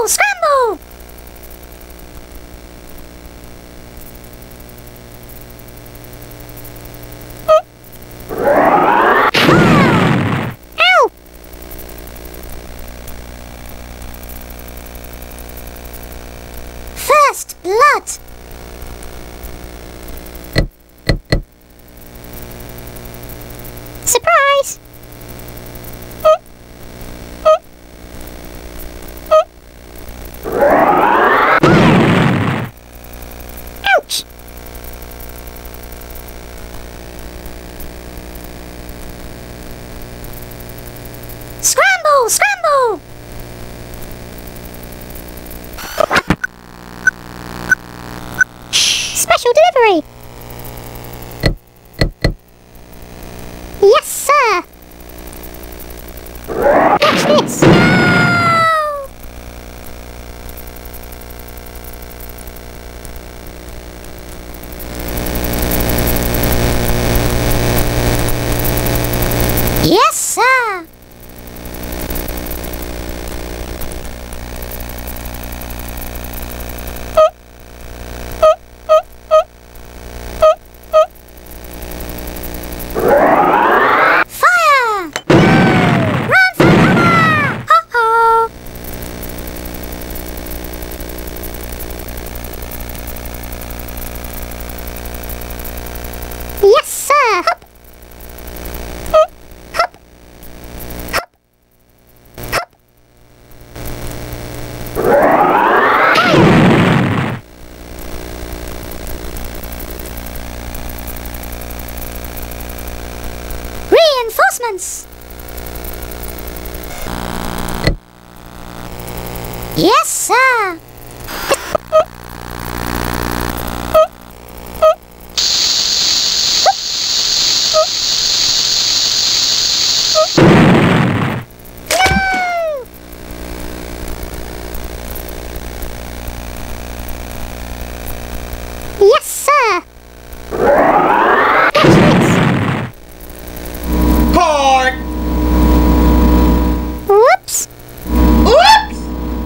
Scramble! Scramble! Ow! First blood! Surprise! Ouch! Scramble! Scramble! Special delivery! Yes, sir! Watch this! No! Yes, sir! Fire! Run for cover! Uh-oh! Yes, sir! Hop! Hop! Hop! Hop! Reinforcements! Yes, sir! No! Yes, sir! Watch this! Hard! Whoops! Oops!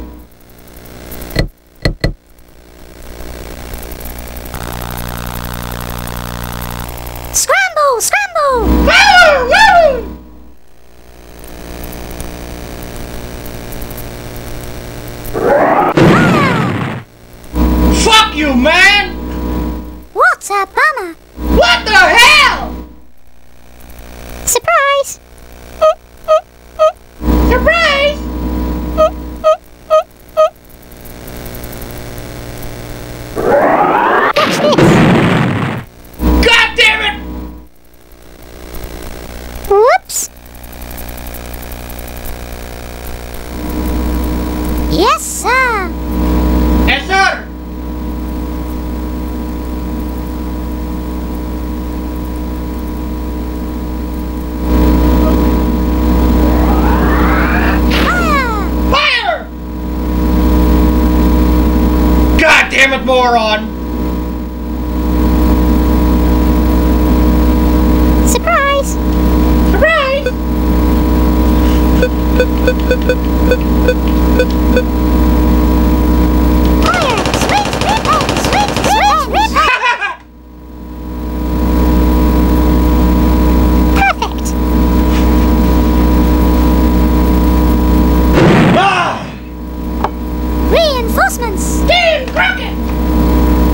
Scramble! Scramble! Woo! Woo! Fire! Fuck you, man! What a bummer! What the hell? Surprise! Surprise! Watch this! God damn it! Whoops! Yes, sir! Yes, sir! Fire! Fire! God damn it, moron! Surprise! Surprise! Fire! Sweet ripple! Sweet ripple! Perfect! Ah! Reinforcements! Team Crockett!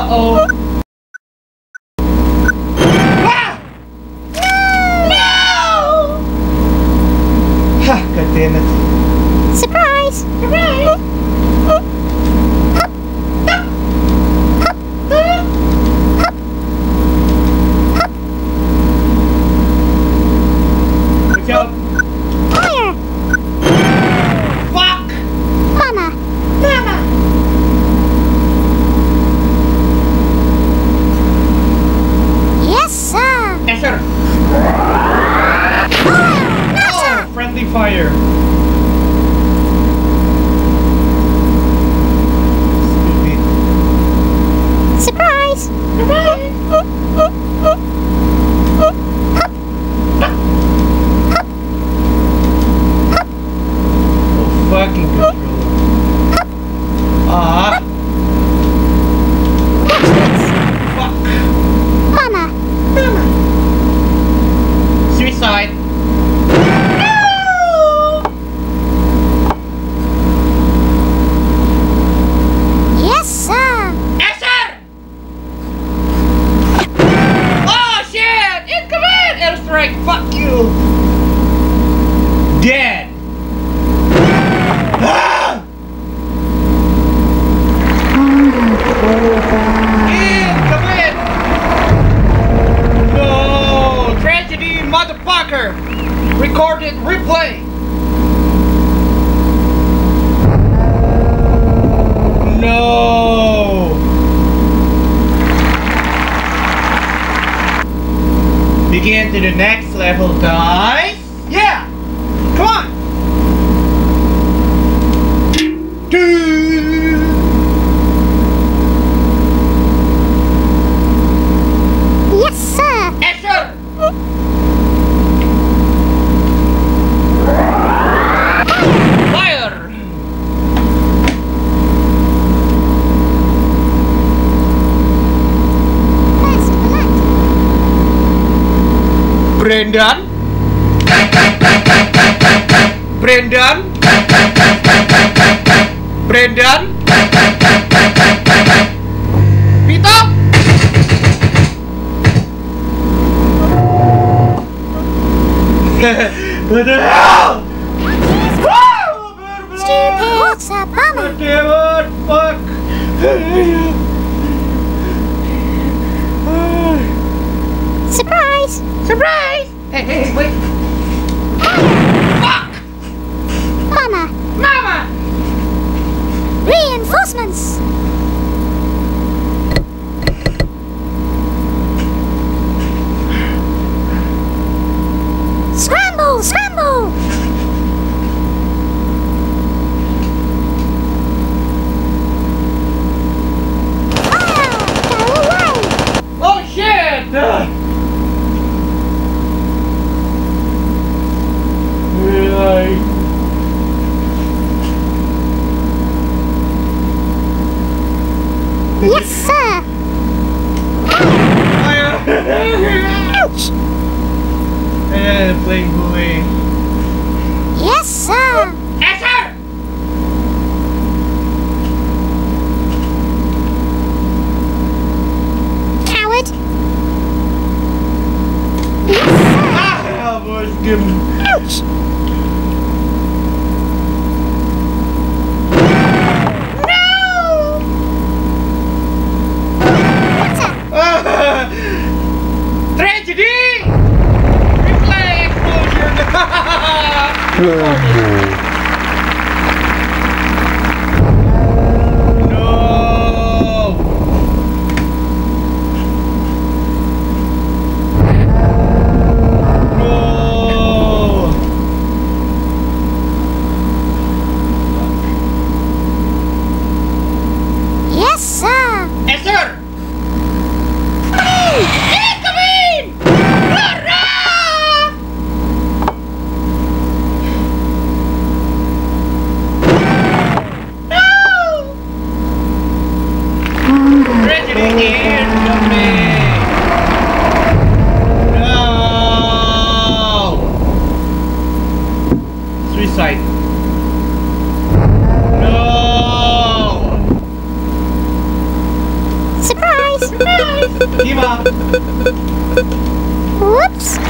Uh-oh. Ah! No! Ha! God damn it. Surprise! Surprise! Good job. Fire! Fuck! Mama! Mama! Yes, sir! Yes, sir. Fire! No, sir! Oh, friendly fire. Stupid. Surprise! Oh, fucking controller. Ah. Watch this! Fuck. Mama! Suicide. Yes, sir! Yes, sir! Oh, shit! Incoming! Airstrike, fuck you! Dead! Ah! Incoming! No! Tragedy, motherfucker! Recorded replay! No! Begin to the next level, guys! Yeah! Come on! Yes, sir! Yes, sir! Fire! Fast, alert! Brendan? Brendan? Brendan? Pito? What the hell? Stupid! What's a bummer? God damn it! Fuck! Surprise! Surprise! Hey, wait! Fuck! Mama! Mama! Reinforcements! Scramble! Scramble! Fire! Go away! Oh shit! Really? Yes, sir! Ouch! Playboy. Yes, sir! Yes, sir! Coward! Yes, sir! Ah, boys, give him. Ouch! No! What's up? Tragedy! Replay explosion! No! No! Yes, sir! Yes, sir! Incoming! Hurrah! No! Tragedy incoming! No! Suicide. No! Surprise! Give up. Whoops.